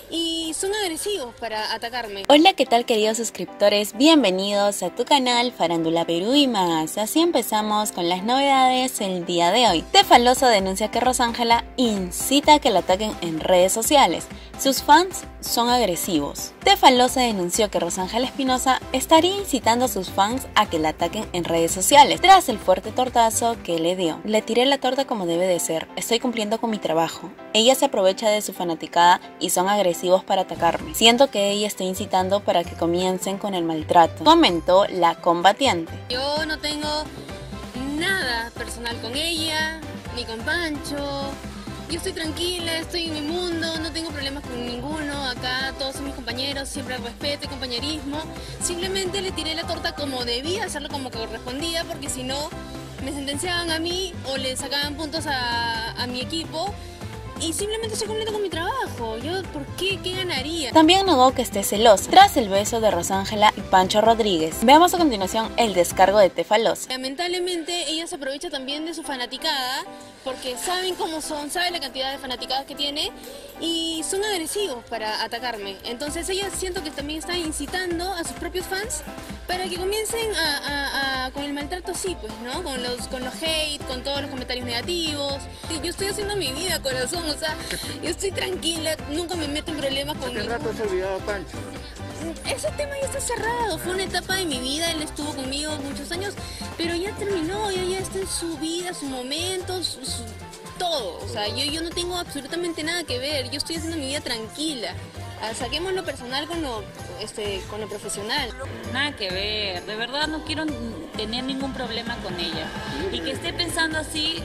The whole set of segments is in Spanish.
y son agresivos para atacarme. Hola, ¿qué tal, queridos suscriptores? Bienvenidos a tu canal Farándula Perú y más. Así empezamos con las novedades el día de hoy. Tefalosa denuncia que Rosángela incita a que la ataquen en redes sociales. Sus fans son agresivos. Tefalosa denunció que Rosángela Espinosa estaría incitando a sus fans a que la ataquen en redes sociales tras el fuerte tortazo que le dio. Le tiré la torta como debe de ser. Estoy cumpliendo con mi trabajo. Ella se aprovecha de su fanaticada y son agresivos para atacarme. Siento que ella está incitando para que comiencen con el maltrato, comentó la combatiente. Yo no tengo nada personal con ella, ni con Pancho. Yo estoy tranquila, estoy en mi mundo, no tengo problemas con ninguno. Acá todos son mis compañeros, siempre hay respeto y compañerismo. Simplemente le tiré la torta como debía, hacerlo como que correspondía, porque si no me sentenciaban a mí o le sacaban puntos a mi equipo. Y simplemente estoy cumpliendo con mi trabajo. Yo, ¿por qué? ¿Qué ganaría? También negó que esté celosa tras el beso de Rosángela y Pancho Rodríguez. Veamos a continuación el descargo de Tefalosa. Lamentablemente ella se aprovecha también de su fanaticada, porque saben cómo son, saben la cantidad de fanaticadas que tiene y son agresivos para atacarme. Entonces ella siento que también está incitando a sus propios fans para que comiencen con el maltrato así, pues, ¿no? Con los hate, con todos los comentarios negativos. Yo estoy haciendo mi vida, corazón, o sea, yo estoy tranquila, nunca me meto en problemas con ¿Hace rato se olvidado Pancho? Ese tema ya está cerrado, fue una etapa de mi vida, él estuvo conmigo muchos años, pero ya terminó, ya está en su vida, su momento, todo. O sea, yo no tengo absolutamente nada que ver, yo estoy haciendo mi vida tranquila. Saquemos lo personal con lo profesional. Nada que ver, de verdad no quiero tener ningún problema con ella. Y que esté pensando así,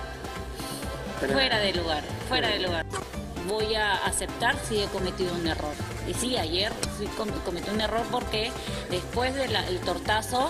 fuera de lugar, fuera de lugar. Voy a aceptar si he cometido un error. Y sí, ayer sí cometí un error porque después del tortazo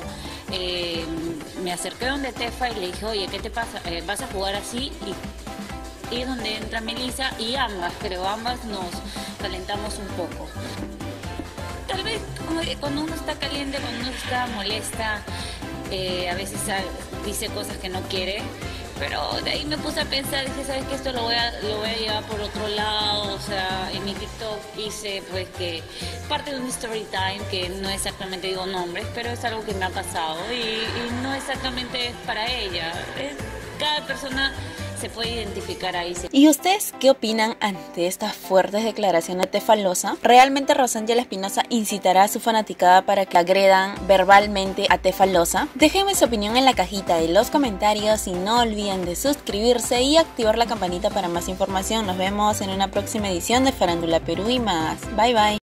me acerqué donde Tefa y le dije, oye, ¿qué te pasa? ¿Vas a jugar así? Y es donde entra Melissa y ambas nos calentamos un poco. Tal vez cuando uno está caliente, cuando uno está molesta, a veces dice cosas que no quiere. Pero de ahí me puse a pensar, dije, ¿sabes qué? Esto lo voy a llevar por otro lado. O sea, en mi TikTok hice pues que parte de un story time, que no exactamente digo nombres, pero es algo que me ha pasado y no exactamente es para ella. Cada persona se puede identificar ahí. ¿Y ustedes qué opinan ante estas fuertes declaraciones de Tefalosa? ¿Realmente Rosángela Espinosa incitará a su fanaticada para que agredan verbalmente a Tefalosa? Déjenme su opinión en la cajita de los comentarios y no olviden de suscribirse y activar la campanita para más información. Nos vemos en una próxima edición de Farándula Perú y más. Bye bye.